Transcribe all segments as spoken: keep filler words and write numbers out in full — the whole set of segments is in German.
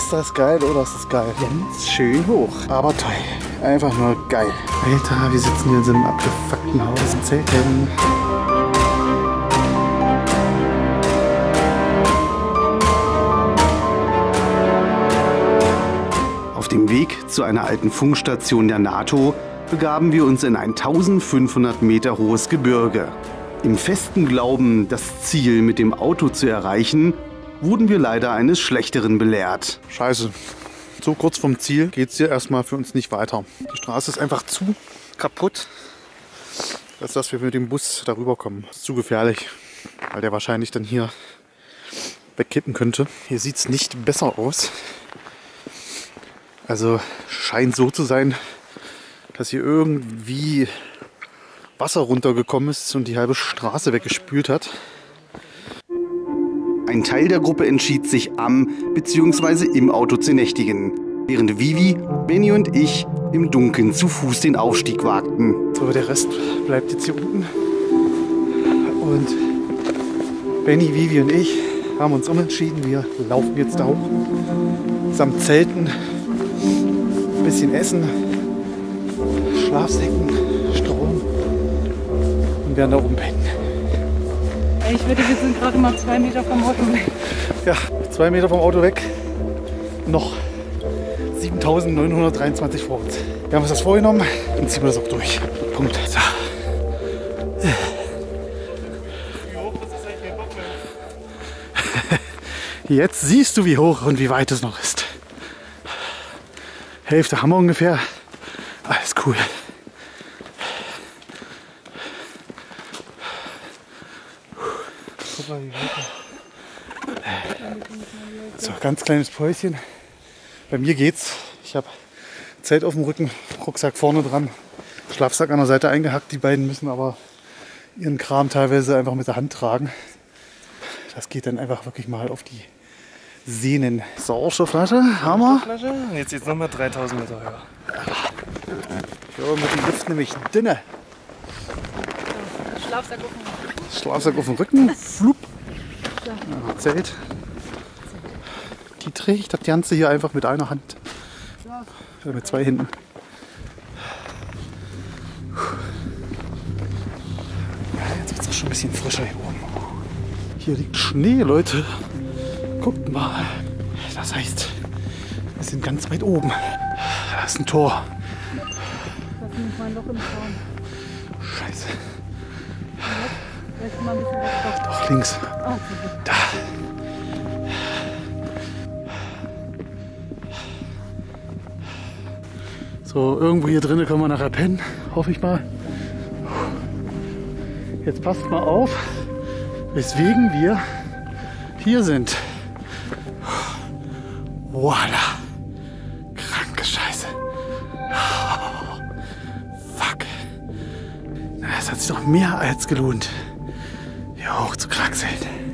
Ist das geil oder ist das geil? Ganz schön hoch, aber toll. Einfach nur geil. Alter, wir sitzen hier in so einem abgefuckten Haus in Zelten. Auf dem Weg zu einer alten Funkstation der NATO begaben wir uns in ein eintausendfünfhundert Meter hohes Gebirge. Im festen Glauben, das Ziel mit dem Auto zu erreichen, wurden wir leider eines Schlechteren belehrt. Scheiße. So kurz vom Ziel geht es hier erstmal für uns nicht weiter. Die Straße ist einfach zu kaputt, als dass wir mit dem Bus darüber kommen. Das ist zu gefährlich, weil der wahrscheinlich dann hier wegkippen könnte. Hier sieht es nicht besser aus. Also scheint so zu sein, dass hier irgendwie Wasser runtergekommen ist und die halbe Straße weggespült hat. Ein Teil der Gruppe entschied sich am bzw. im Auto zu nächtigen, während Vivi, Benny und ich im Dunkeln zu Fuß den Aufstieg wagten. So, der Rest bleibt jetzt hier unten. Und Benny, Vivi und ich haben uns umentschieden. Wir laufen jetzt da hoch, samt Zelten, ein bisschen Essen, Schlafsäcken, Strom und werden da oben pennen. Ich würde, wir sind gerade mal zwei Meter vom Auto weg. Ja, zwei Meter vom Auto weg. Noch siebentausendneunhundertdreiundzwanzig vor uns. Wir haben uns das vorgenommen und ziehen wir das auch durch. Punkt. So. Wie hoch ist das eigentlich Bock mehr? Jetzt siehst du, wie hoch und wie weit es noch ist. Hälfte haben wir ungefähr. Alles cool. So, ganz kleines Päuschen. Bei mir geht's. Ich habe Zelt auf dem Rücken, Rucksack vorne dran, Schlafsack an der Seite eingehackt. Die beiden müssen aber ihren Kram teilweise einfach mit der Hand tragen. Das geht dann einfach wirklich mal auf die Sehnen. Sauerstoffflasche, Hammer. Und jetzt geht's nochmal dreitausend Meter höher. Ja, mit dem Lift nämlich dünner. Schlafsack auf dem Rücken. Schlafsack auf dem Rücken, flup. Ja, Zelt. Die trägt das Ganze hier einfach mit einer Hand. Oder mit zwei Händen. Ja, jetzt wird es auch schon ein bisschen frischer hier oben. Hier liegt Schnee, Leute. Guckt mal. Das heißt, wir sind ganz weit oben. Da ist ein Tor. Da ist mal ein Loch im Zaun. Scheiße. Vielleicht mal ein bisschen was drauf. Doch, links. Ah, Da. So, irgendwo hier drinnen können wir nachher pennen, hoffe ich mal. Jetzt passt mal auf, weswegen wir hier sind. Voila. Kranke Scheiße. Oh, fuck. Es hat sich doch mehr als gelohnt, hier hoch zu kraxeln.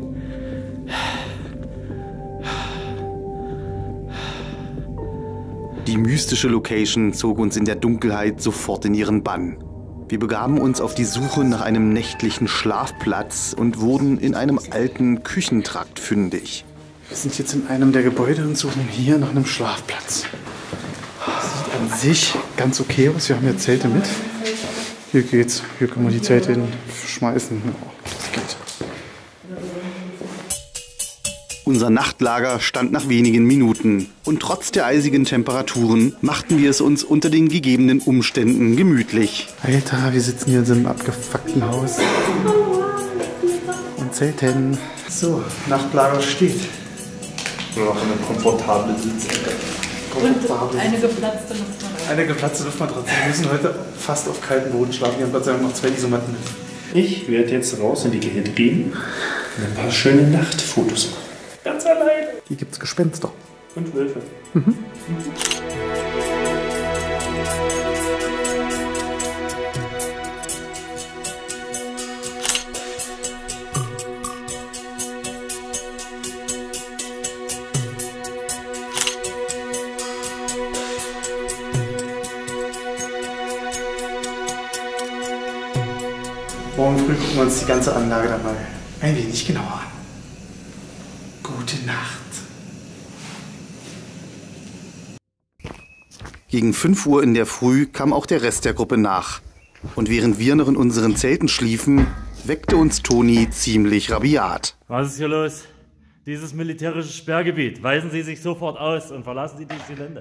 Die mystische Location zog uns in der Dunkelheit sofort in ihren Bann. Wir begaben uns auf die Suche nach einem nächtlichen Schlafplatz und wurden in einem alten Küchentrakt fündig. Wir sind jetzt in einem der Gebäude und suchen hier nach einem Schlafplatz. Das sieht an sich ganz okay aus. Wir haben hier Zelte mit. Hier geht's. Hier können wir die Zelte hinschmeißen. Das geht. Unser Nachtlager stand nach wenigen Minuten und trotz der eisigen Temperaturen machten wir es uns unter den gegebenen Umständen gemütlich. Alter, wir sitzen hier in so einem abgefuckten Haus. Und Zelten. So, Nachtlager steht. Nur noch eine komfortable Sitzecke. Und eine geplatzte Luftmatratze. Eine geplatzte Luftmatratze. Wir müssen heute fast auf kaltem Boden schlafen. Wir haben Gott sei Dank noch zwei Isomatten mit. Ich werde jetzt raus in die Gehirn gehen und ein paar schöne Nachtfotos machen. Ganz allein. Hier gibt's Gespenster. Und Wölfe. Mhm. Morgen früh gucken wir uns die ganze Anlage dann mal ein wenig genauer an. Gute Nacht. Gegen fünf Uhr in der Früh kam auch der Rest der Gruppe nach. Und während wir noch in unseren Zelten schliefen, weckte uns Toni ziemlich rabiat. Was ist hier los? Dieses militärische Sperrgebiet. Weisen Sie sich sofort aus und verlassen Sie dieses Gelände.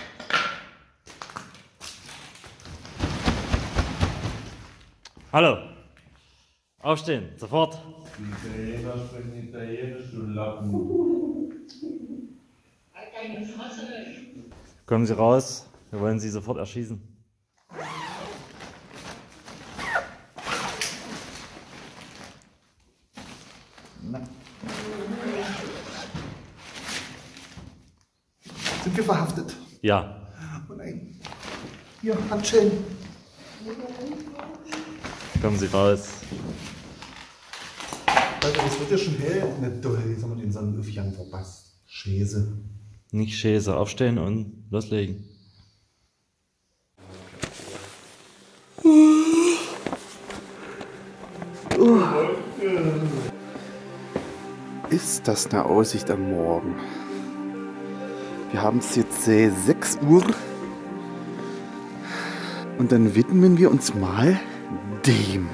Hallo. Aufstehen, sofort. Italiener sprechen Italienisch, du Lappen. Kommen Sie raus, wir wollen Sie sofort erschießen. Na. Sind wir verhaftet? Ja. Oh nein. Hier, Handschellen. Kommen Sie raus. Alter, das wird ja schon hell. Na toll, jetzt haben wir den Sonnenaufgang verpasst. Schäse. Nicht Schäse, aufstehen und loslegen. Oh. Ist das eine Aussicht am Morgen? Wir haben es jetzt äh, sechs Uhr und dann widmen wir uns mal dem.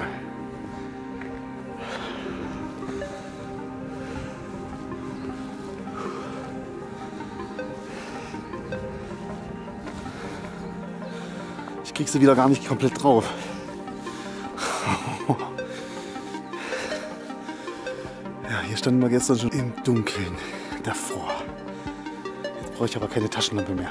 Ich krieg sie wieder gar nicht komplett drauf. Ja, hier standen wir gestern schon im Dunkeln davor. Jetzt brauche ich aber keine Taschenlampe mehr.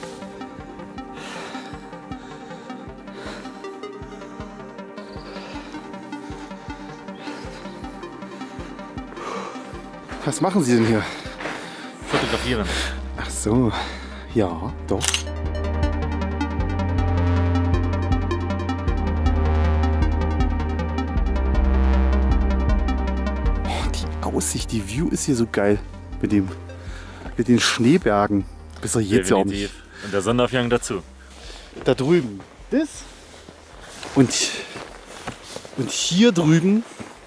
Was machen Sie denn hier? Fotografieren. Ach so, ja, doch. Aussicht, die View ist hier so geil mit dem mit den Schneebergen. Besser jetzt ja auch nicht. Und der Sonnenaufgang dazu. Da drüben das und und hier drüben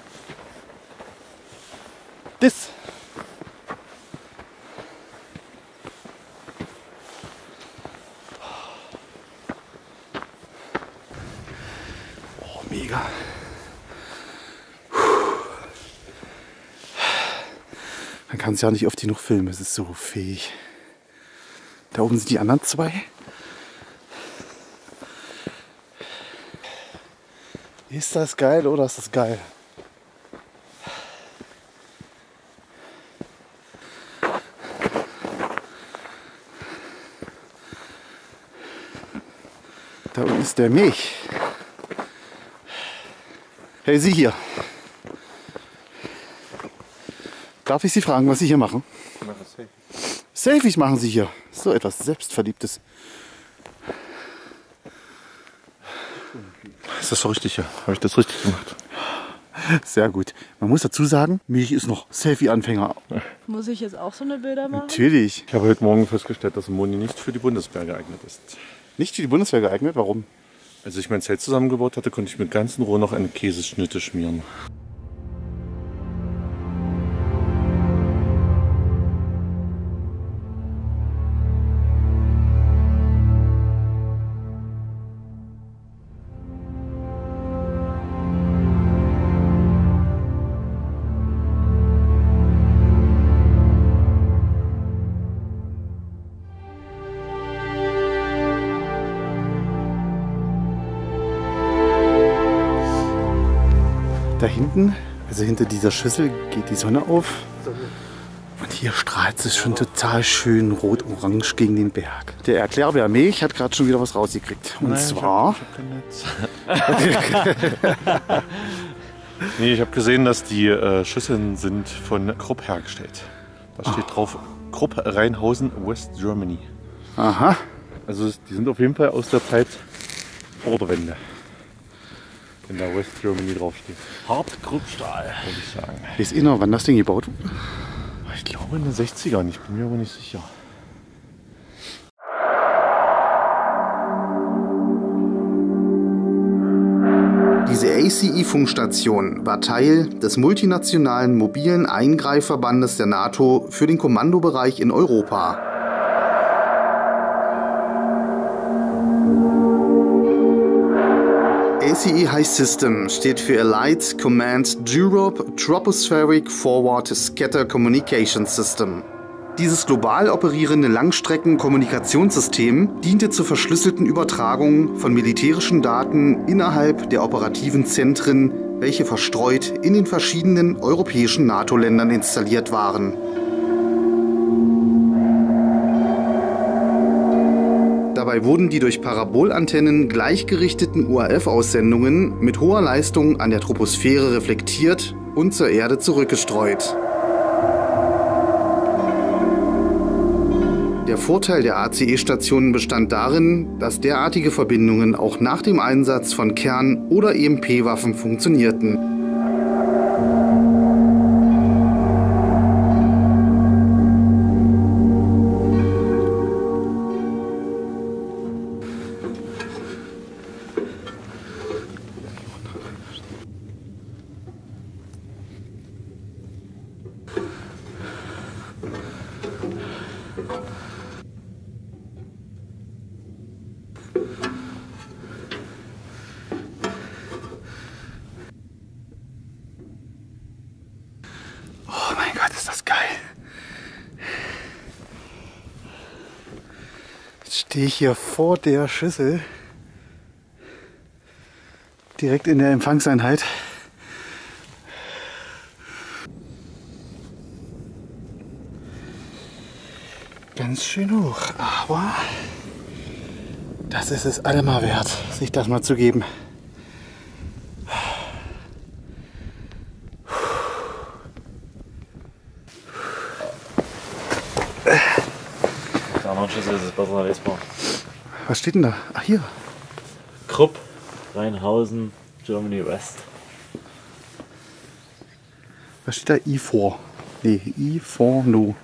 das. Oh, mega. Man kann es ja nicht oft genug filmen, es ist so fähig. Da oben sind die anderen zwei. Ist das geil oder ist das geil? Da unten ist der Milch. Hey, Sie hier. Darf ich Sie fragen, was Sie hier machen? Ich mache Selfies. Selfies machen Sie hier. So etwas Selbstverliebtes. Ist das so richtig, ja? Habe ich das richtig gemacht? Sehr gut. Man muss dazu sagen, Milch ist noch Selfie-Anfänger. Muss ich jetzt auch so eine Bilder machen? Natürlich. Ich habe heute Morgen festgestellt, dass Moni nicht für die Bundeswehr geeignet ist. Nicht für die Bundeswehr geeignet? Warum? Als ich mein Zelt zusammengebaut hatte, konnte ich mit ganz in Ruhe noch eine Käseschnitte schmieren. Da hinten, also hinter dieser Schüssel, geht die Sonne auf. Und hier strahlt es schon total schön rot-orange gegen den Berg. Der Erklärbär Milch hat gerade schon wieder was rausgekriegt. Und Nein, zwar... Ich hab, ich hab kein Netz. Nee, ich habe gesehen, dass die äh, Schüsseln sind von Krupp hergestellt. Da steht drauf Krupp Rheinhausen, West Germany. Aha. Also die sind auf jeden Fall aus der Zeit vor der Wende. Wenn da West Germany draufsteht. Hartkruppstahl. Würde ich sagen. Weiß ihr noch, wann das Ding gebaut wurde? Ich glaube in den sechzigern, ich bin mir aber nicht sicher. Diese A C E-Funkstation war Teil des multinationalen mobilen Eingreifverbandes der NATO für den Kommandobereich in Europa. A C E High System steht für Allied Command Europe Tropospheric Forward Scatter Communication System. Dieses global operierende Langstrecken-Kommunikationssystem diente zur verschlüsselten Übertragung von militärischen Daten innerhalb der operativen Zentren, welche verstreut in den verschiedenen europäischen NATO-Ländern installiert waren. Dabei wurden die durch Parabolantennen gleichgerichteten U H F-Aussendungen mit hoher Leistung an der Troposphäre reflektiert und zur Erde zurückgestreut. Der Vorteil der A C E-Stationen bestand darin, dass derartige Verbindungen auch nach dem Einsatz von Kern- oder E M P-Waffen funktionierten. Oh mein Gott, ist das geil. Jetzt stehe ich hier vor der Schüssel, direkt in der Empfangseinheit. Ganz schön hoch, aber das ist es allemal wert, sich das mal zu geben. Der andere Schüssel ist es besser lesbar. Was steht denn da? Ach, hier. Krupp, Rheinhausen, Germany West. Was steht da? I vier. Nee, I vier no.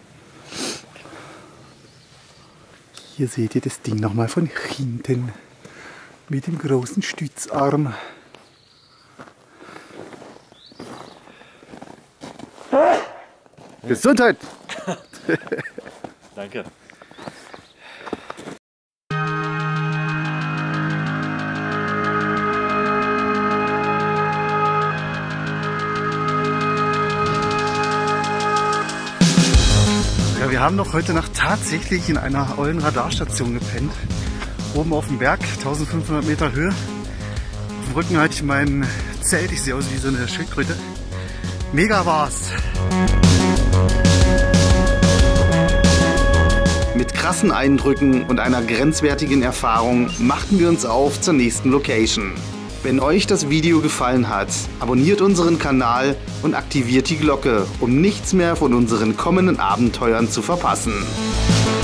Hier seht ihr das Ding nochmal von hinten. Mit dem großen Stützarm. Gesundheit! Danke. Ja, wir haben doch heute Nacht tatsächlich in einer ollen Radarstation gepennt. Oben auf dem Berg, eintausendfünfhundert Meter Höhe. Auf dem Rücken hatte ich mein Zelt, ich sehe aus wie so eine Schildkröte. Mega war's! Mit krassen Eindrücken und einer grenzwertigen Erfahrung machten wir uns auf zur nächsten Location. Wenn euch das Video gefallen hat, abonniert unseren Kanal und aktiviert die Glocke, um nichts mehr von unseren kommenden Abenteuern zu verpassen.